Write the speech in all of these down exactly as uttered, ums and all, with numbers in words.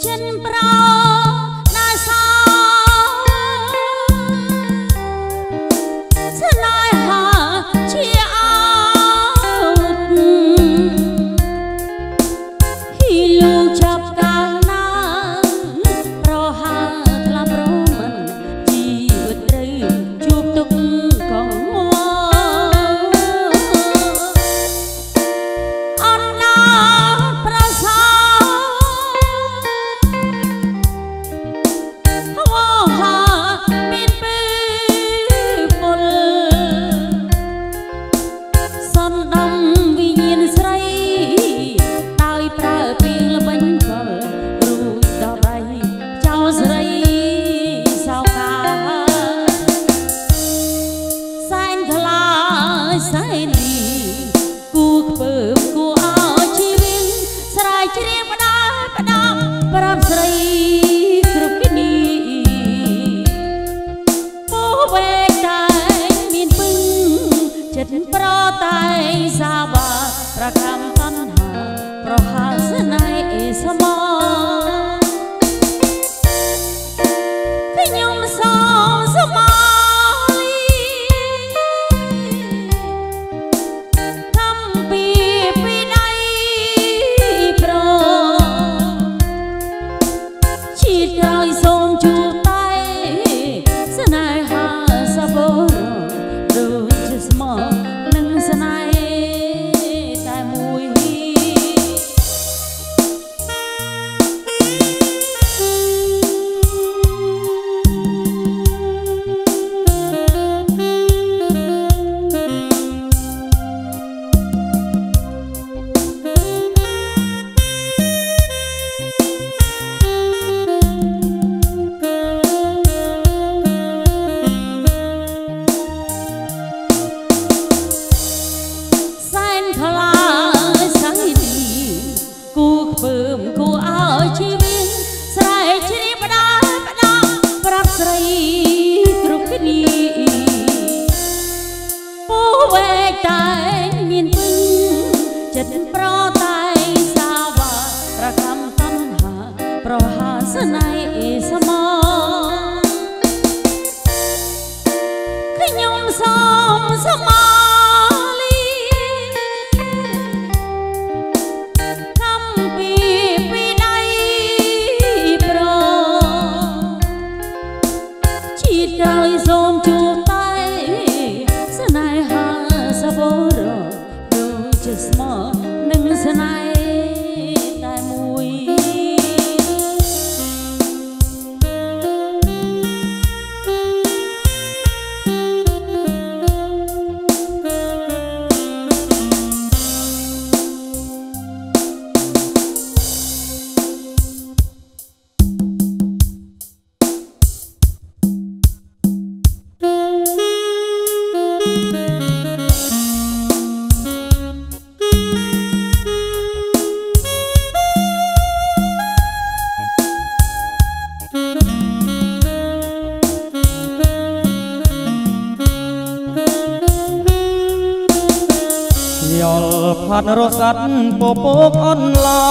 ផាត់រសាត់ពពកអនឡា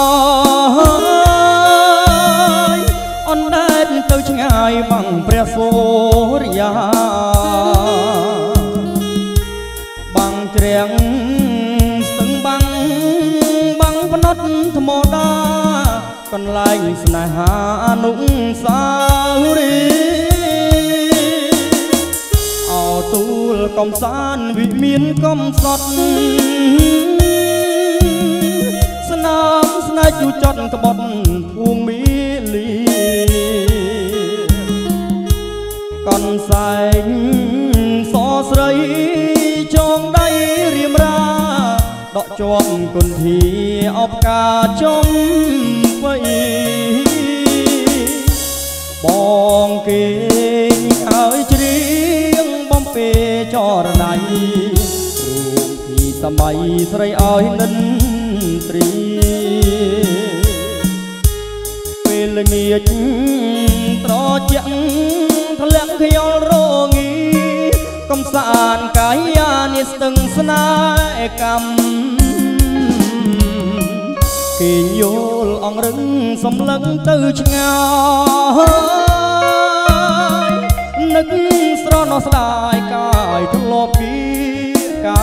យអនដែនទៅឆ្ងាយបាំងព្រះសូរិយាបាំងជ្រាំងស្ទឹងបាំងបាំងភ្នត់ធម្មតាកន្លែងស្នេហាអនុសាវរីយ៍អោទូលកំសាន្តវិមានកំសត់ស្នាមស្នេហ៍យូរចត់ក្បត់ភួងមីលីកនសែងសស្រីចងដៃរៀមរាដកជាប់គុន្ធាអបការចំវ័យបងគេឲ្យច្រៀងបំពេចរណៃរូបពីសម័យស្រីឲ្យនិនត្រីពេលល្ងាចត្រជាក់ធ្លាក់ខ្យល់រងាកំសាន្តកាយានេះស្ទឹងស្នេហ៍កម្មគេយល់អង្រឹងសំឡឹងទៅឆ្ងាយនឹកស្រណោះស្ដាយកាយធ្លាប់ពីកា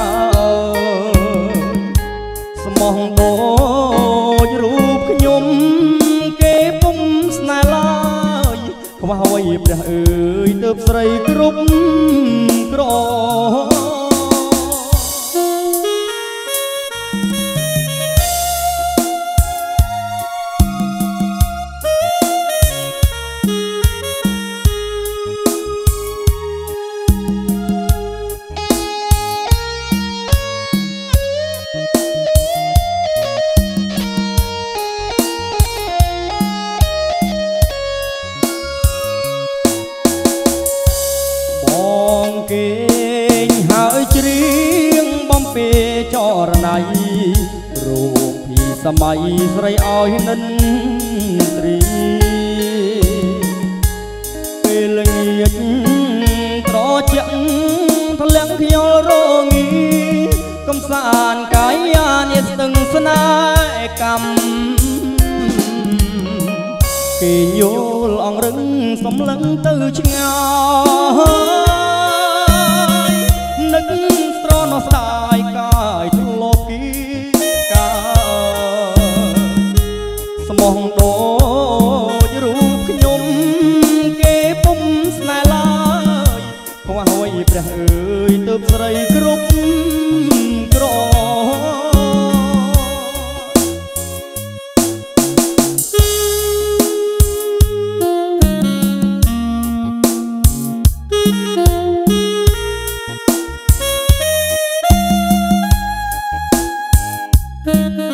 ស្មោះដូចរូបខ្ញុំគេពុំស្នេហ៍ឡើយខ្វះអ្វីព្រះអើយទើបស្រីគ្រប់ក្រគេងហើយច្រៀងបំពេចរណៃរូបពីសម័យស្រីឲ្យនិនត្រីពេលល្ងាចត្រជាក់ធ្លៀងខ្យល់រងាកំសាន្តកាយានេះស្ទឹងស្នេហ៍កម្មគេយល់អង្រឹងសំឡឹងទៅឆ្ងាយនឹកស្រណោះស្ដាយកាយធ្លាប់គីកាស្មោះដូចរូបខ្ញុំគេពុំស្នេហ៍ឡើយខ្វះអ្វីព្រះអើយទើបស្រីគ្រប់ក្រMm-hmm.